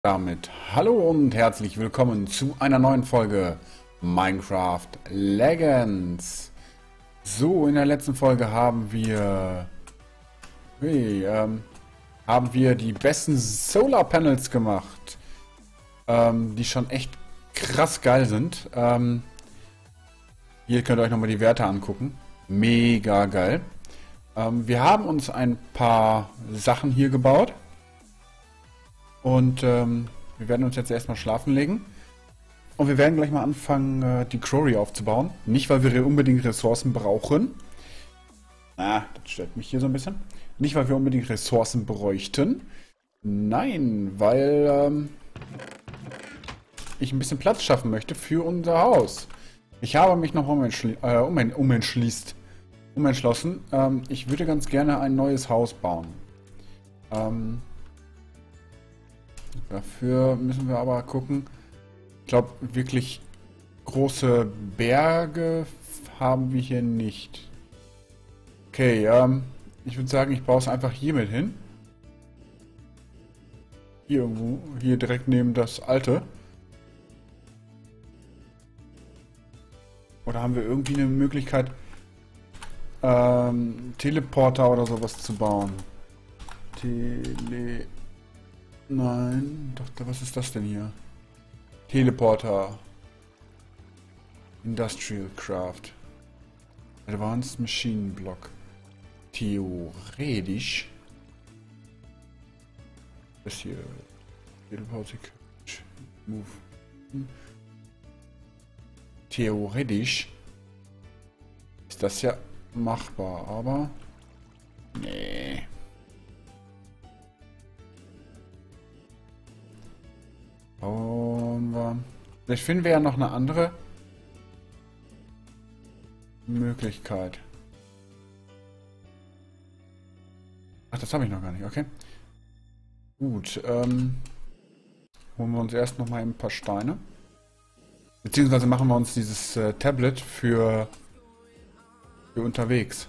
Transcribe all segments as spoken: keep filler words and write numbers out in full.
Damit hallo und herzlich willkommen zu einer neuen Folge Minecraft Legends. So, in der letzten Folge haben wir hey, ähm, haben wir die besten Solar Panels gemacht, ähm, die schon echt krass geil sind. Ähm, hier könnt ihr euch nochmal die Werte angucken. Mega geil. Ähm, wir haben uns ein paar Sachen hier gebaut. Und ähm, wir werden uns jetzt erstmal schlafen legen. Und wir werden gleich mal anfangen, äh, die Quarry aufzubauen. Nicht, weil wir unbedingt Ressourcen brauchen. Ah, das stört mich hier so ein bisschen. Nicht, weil wir unbedingt Ressourcen bräuchten. Nein, weil ähm, ich ein bisschen Platz schaffen möchte für unser Haus. Ich habe mich noch umentschli äh, umen umentschließt, umentschlossen. Ähm, ich würde ganz gerne ein neues Haus bauen. Ähm... Dafür müssen wir aber gucken. Ich glaube, wirklich große Berge haben wir hier nicht. Okay, ähm, ich würde sagen, ich baue es einfach hier mit hin. Hier irgendwo, hier direkt neben das alte. Oder haben wir irgendwie eine Möglichkeit, ähm, Teleporter oder sowas zu bauen? Tele... Nein, doch, was ist das denn hier? Teleporter. Industrial Craft. Advanced Machine Block. Theoretisch. Das hier. Teleporting. Move. Theoretisch ist das ja machbar, aber nee. Um, vielleicht finden wir ja noch eine andere Möglichkeit. Ach, das habe ich noch gar nicht, okay. Gut, ähm, holen wir uns erst noch mal ein paar Steine. Beziehungsweise machen wir uns dieses äh, Tablet für, für unterwegs.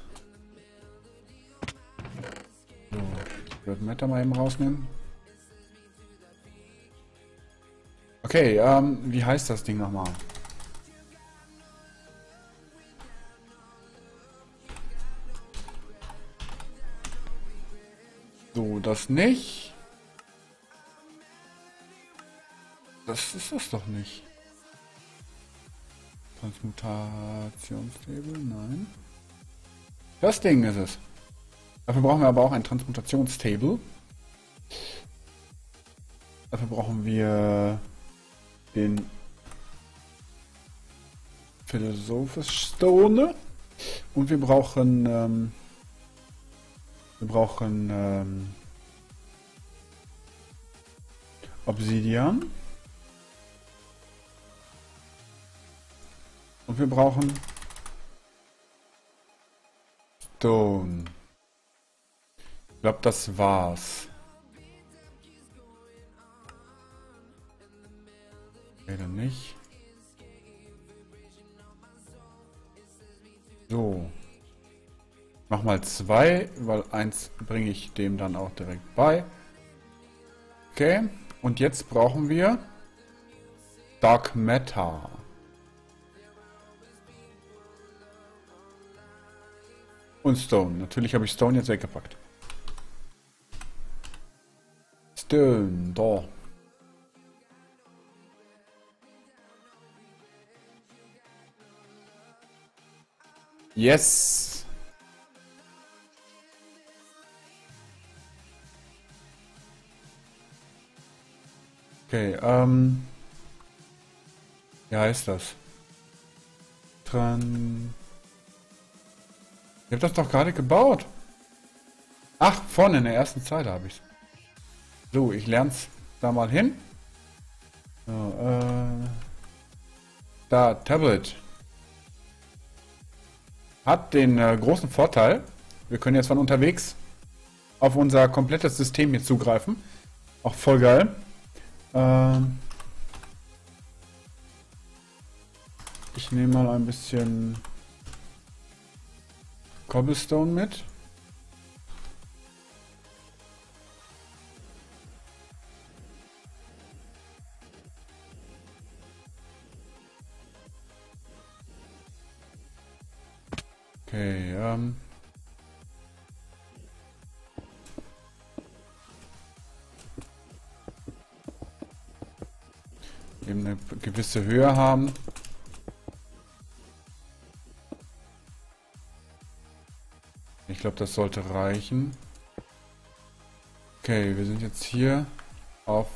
So, ich würde Matter mal eben rausnehmen. Okay, ähm, wie heißt das Ding nochmal? So, das nicht. Das ist das doch nicht. Transmutationstable, nein. Das Ding ist es. Dafür brauchen wir aber auch ein Transmutationstable. Dafür brauchen wir den Philosopher's Stone und wir brauchen ähm, wir brauchen ähm, Obsidian und wir brauchen Stone. Ich glaube, das war's. Okay, dann nicht. So. Mach mal zwei, weil eins bringe ich dem dann auch direkt bei. Okay. Und jetzt brauchen wir Dark Matter. Und Stone. Natürlich habe ich Stone jetzt weggepackt. Stone, da. Yes! Okay, ähm... wie heißt das? Dran... Ich habe das doch gerade gebaut. Ach, vorne in der ersten Zeile habe ich es. So, ich lerne es da mal hin. So, äh... Da, Tablet. Hat den äh, großen Vorteil, wir können jetzt von unterwegs auf unser komplettes System hier zugreifen. Auch voll geil. Ähm ich nehme mal ein bisschen Cobblestone mit. Okay, ähm. Eben eine gewisse Höhe haben. Ich glaube, das sollte reichen. Okay, wir sind jetzt hier auf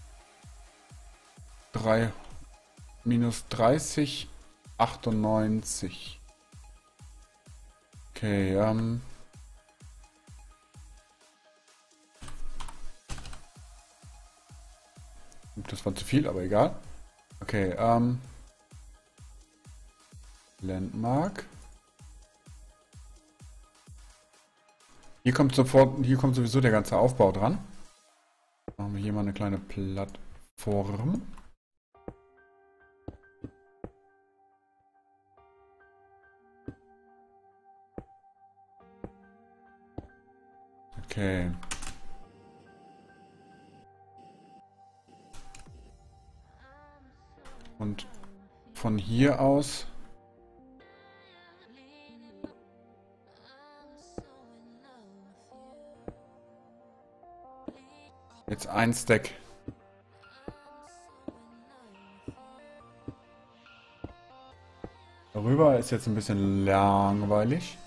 drei minus dreißig, achtundneunzig. Okay, ähm. Das war zu viel, aber egal. Okay, ähm. Landmark. Hier kommt sofort, hier kommt sowieso der ganze Aufbau dran. Machen wir hier mal eine kleine Plattform. Okay. Und von hier aus jetzt ein Stack. Darüber ist jetzt ein bisschen langweilig.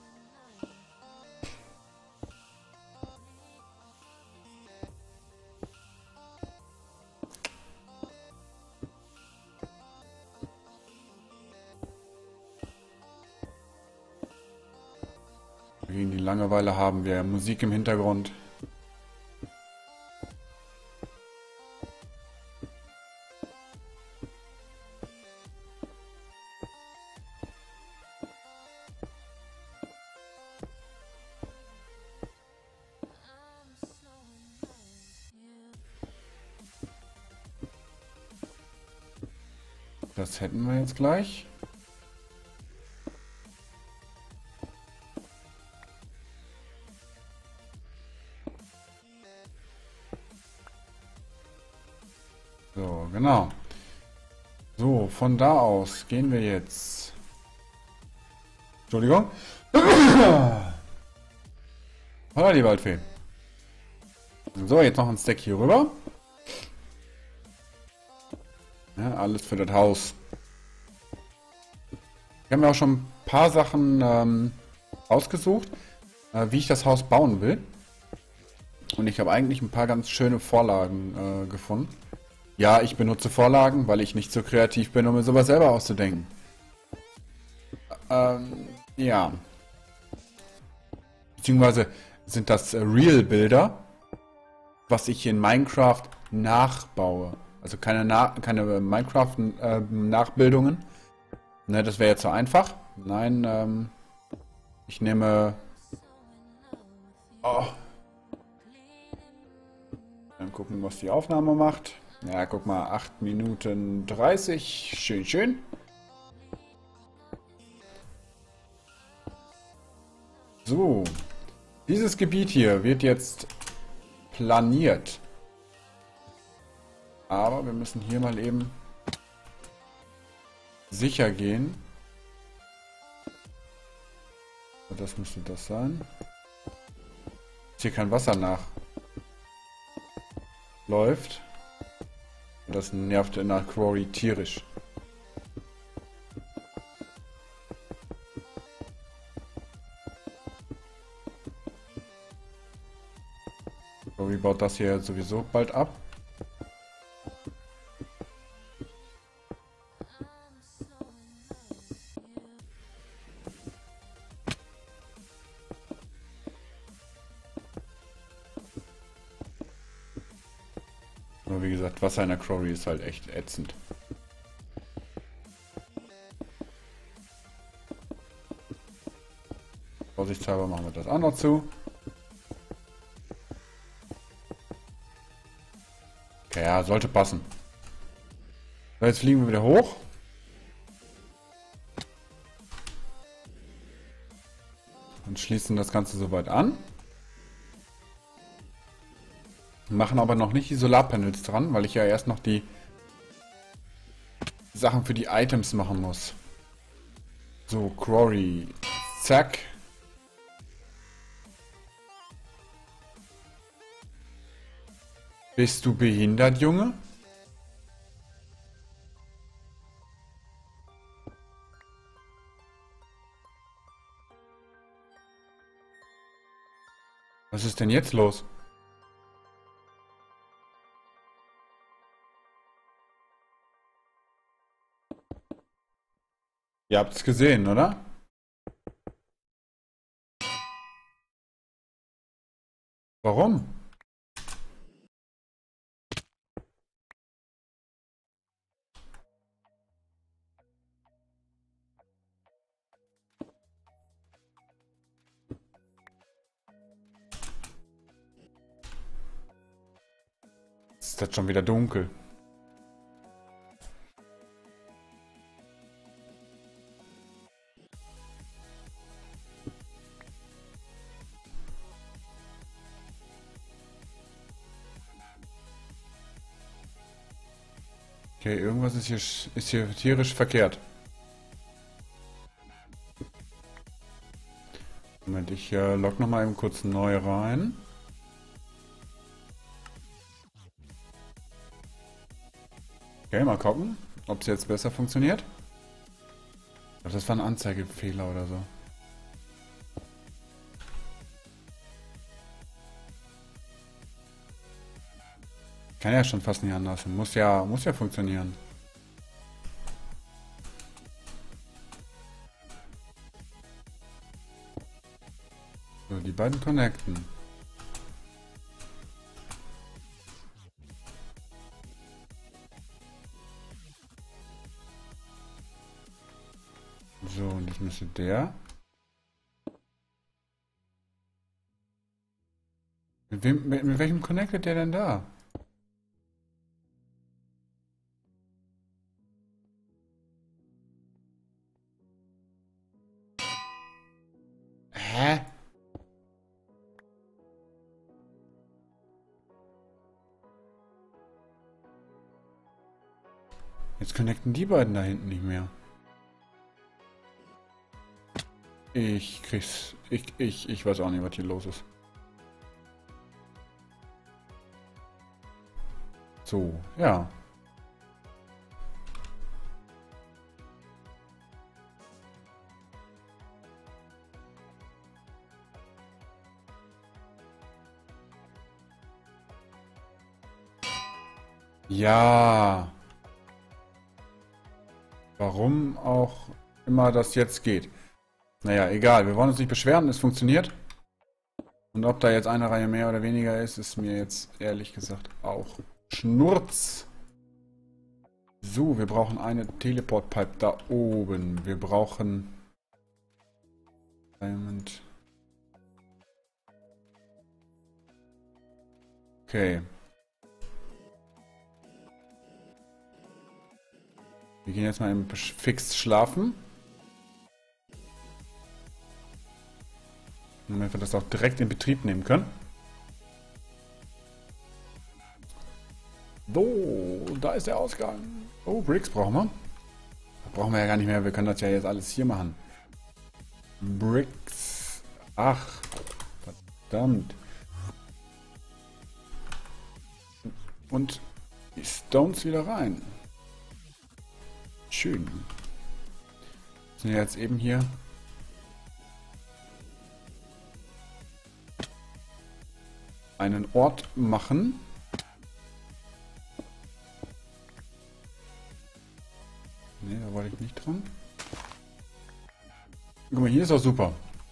Gegen die Langeweile haben wir Musik im Hintergrund. Das hätten wir jetzt gleich. So, genau. So, von da aus gehen wir jetzt. Entschuldigung. Holla, die Waldfee. So, jetzt noch ein Stack hier rüber. Ja, alles für das Haus. Ich habe mir auch schon ein paar Sachen ähm, ausgesucht, äh, wie ich das Haus bauen will. Und ich habe eigentlich ein paar ganz schöne Vorlagen äh, gefunden. Ja, ich benutze Vorlagen, weil ich nicht so kreativ bin, um mir sowas selber auszudenken. Ähm, ja. Beziehungsweise sind das äh, Real-Bilder, was ich in Minecraft nachbaue. Also keine, Na keine Minecraft-Nachbildungen. Äh, ne, das wäre jetzt so einfach. Nein, ähm, ich nehme... Oh. Dann gucken, was die Aufnahme macht. Ja, guck mal, acht Minuten dreißig. Schön, schön. So. Dieses Gebiet hier wird jetzt planiert. Aber wir müssen hier mal eben sicher gehen. Und das müsste das sein. Dass hier kein Wasser nachläuft. Und das nervt in der Quarry tierisch. Quarry baut das hier sowieso bald ab. Nur wie gesagt, Wasser in der Quarry ist halt echt ätzend. Vorsichtshalber machen wir das auch noch zu. Okay, ja, sollte passen. So, jetzt fliegen wir wieder hoch. Und schließen das Ganze soweit an. Machen aber noch nicht die Solarpanels dran, weil ich ja erst noch die Sachen für die Items machen muss. So, Quarry. Zack. Bist du behindert, Junge? Was ist denn jetzt los? Ihr habt es gesehen, oder? Warum? Ist das schon wieder dunkel? Okay, irgendwas ist hier, ist hier tierisch verkehrt. Moment, ich äh, log noch mal eben kurz neu rein. Okay, mal gucken, ob es jetzt besser funktioniert. Ich glaube, das war ein Anzeigefehler oder so. Kann ja schon fast nicht anders. Muss ja, muss ja funktionieren. So, die beiden connecten. So, und jetzt müsste der. Mit wem, mit, mit welchem connectet der denn da? Hä? Jetzt connecten die beiden da hinten nicht mehr. Ich krieg's. Ich, ich, ich weiß auch nicht, was hier los ist. So, ja. Ja. Warum auch immer das jetzt geht. Naja, egal. Wir wollen uns nicht beschweren, es funktioniert. Und ob da jetzt eine Reihe mehr oder weniger ist, ist mir jetzt ehrlich gesagt auch Schnurz. So, wir brauchen eine Teleport-Pipe da oben. Wir brauchen Diamond. Okay. Wir gehen jetzt mal im Fix schlafen. Damit wir das auch direkt in Betrieb nehmen können. So, da ist der Ausgang. Oh, Bricks brauchen wir. Das brauchen wir ja gar nicht mehr. Wir können das ja jetzt alles hier machen. Bricks. Ach, verdammt. Und die Stones wieder rein. Schön. Sind wir jetzt eben hier. Einen Ort machen. Ne, da wollte ich nicht dran. Guck mal, hier ist auch super.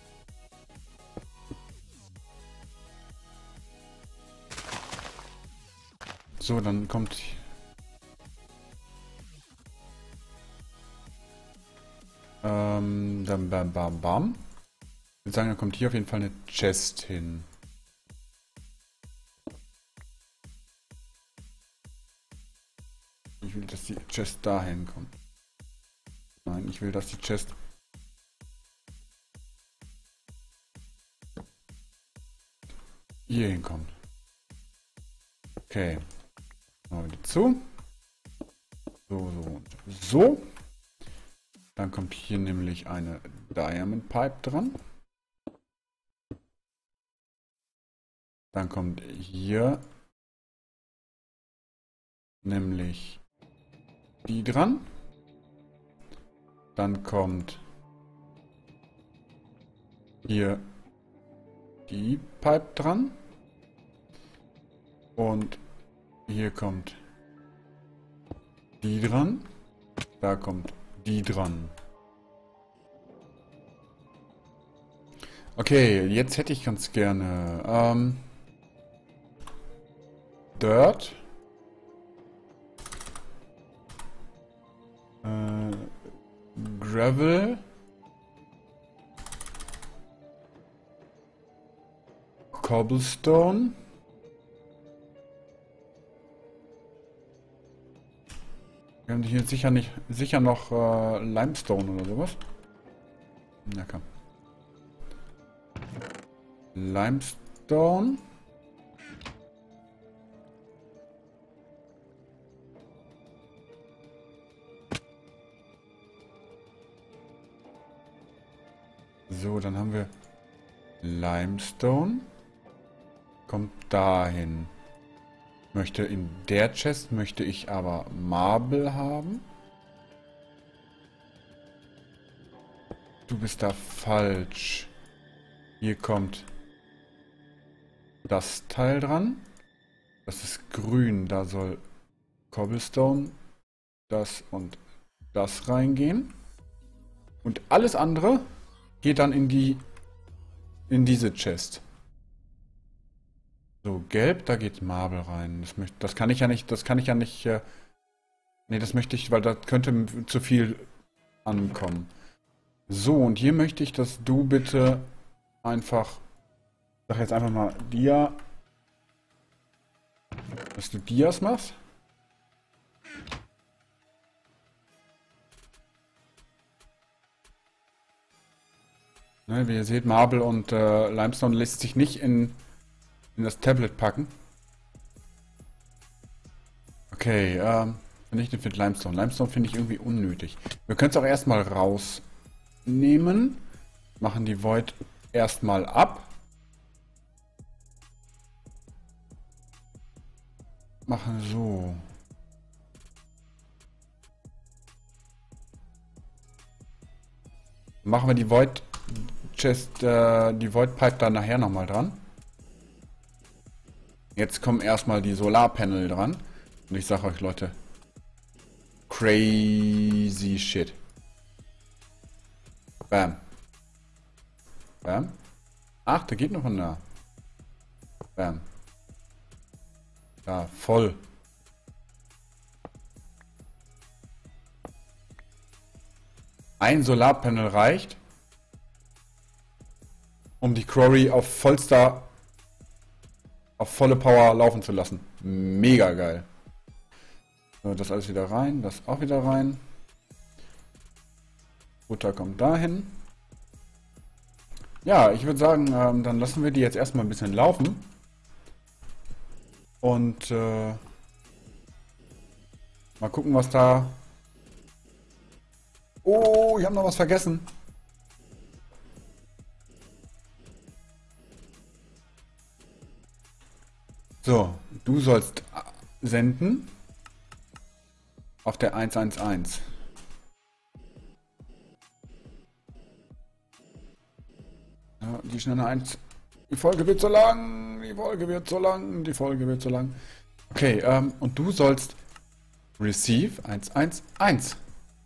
So, dann kommt... Ähm, dann bam, bam, bam. Ich würde sagen, da kommt hier auf jeden Fall eine Chest hin. Ich will, dass die Chest dahin kommt. Nein, ich will, dass die Chest... hier hinkommt. Okay. Mal wieder zu. So, so und so. Dann kommt hier nämlich eine Diamond Pipe dran. Dann kommt hier nämlich die dran. Dann kommt hier die Pipe dran. Und hier kommt die dran. Da kommt die dran. Okay, jetzt hätte ich ganz gerne ähm, Dirt. Äh, Gravel. Cobblestone. Wir haben hier sicher nicht, sicher noch äh, Limestone oder sowas. Na komm. Limestone. So, dann haben wir Limestone. Kommt dahin. Möchte in der Chest möchte ich aber Marble haben. Du bist da falsch. Hier kommt das Teil dran. Das ist grün. Da soll Cobblestone, das und das reingehen. Und alles andere geht dann in die in diese Chest. So, gelb, da geht Marble rein. Das, möchte, das kann ich ja nicht, das kann ich ja nicht, äh, nee, das möchte ich, weil da könnte zu viel ankommen. So, und hier möchte ich, dass du bitte einfach, ich sag jetzt einfach mal Dia, dass du Dias machst. Ne, wie ihr seht, Marble und äh, Limestone lässt sich nicht in in das Tablet packen. Okay, ähm, vernichtet mit Limestone. Limestone finde ich irgendwie unnötig. Wir können es auch erstmal rausnehmen. Machen die Void erstmal ab. Machen so. Machen wir die Void Chest, äh, die Void Pipe dann nachher nochmal dran. Jetzt kommen erstmal die Solarpanel dran. Und ich sage euch, Leute, crazy shit. Bam. Bam. Ach, da geht noch ein da. Bam. Da, voll. Ein Solarpanel reicht, um die Quarry auf vollster auf volle Power laufen zu lassen. Mega geil. So, das alles wieder rein, das auch wieder rein. Butter kommt dahin. Ja, ich würde sagen, ähm, dann lassen wir die jetzt erstmal ein bisschen laufen. Und äh, mal gucken, was da... Oh, ich habe noch was vergessen. So, du sollst senden auf der eins eins eins. Ja, die schnelle eins. Die Folge wird so lang, die Folge wird so lang, die Folge wird so lang. Okay, ähm, und du sollst Receive eins eins eins.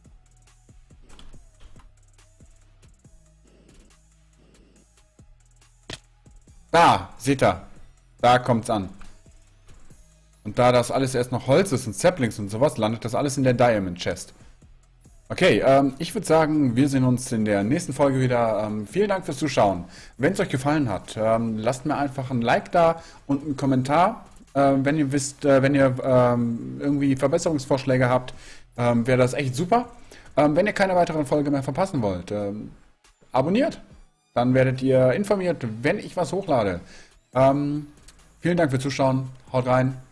Da, seht ihr, da kommt's an. Und da das alles erst noch Holz ist und Saplings und sowas, landet das alles in der Diamond Chest. Okay, ähm, ich würde sagen, wir sehen uns in der nächsten Folge wieder. Ähm, vielen Dank fürs Zuschauen. Wenn es euch gefallen hat, ähm, lasst mir einfach ein Like da und einen Kommentar. Äh, wenn ihr wisst, äh, wenn ihr ähm, irgendwie Verbesserungsvorschläge habt, ähm, wäre das echt super. Ähm, wenn ihr keine weiteren Folgen mehr verpassen wollt, ähm, abonniert. Dann werdet ihr informiert, wenn ich was hochlade. Ähm, vielen Dank fürs Zuschauen. Haut rein.